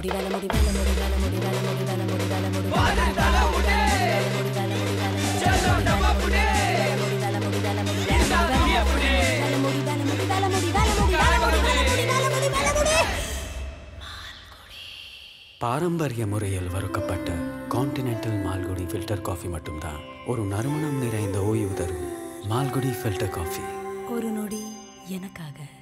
பாரம்பரிய முறையில் வறுக்கப்பட்ட கான்டினென்டல் மால்குடி ஃபில்டர் காஃபி மட்டும்தான் ஒரு நறுமணம் நிறைந்த ஓய்வு தரும் மால்குடி ஃபில்டர் காஃபி. ஒரு நொடி எனக்காக.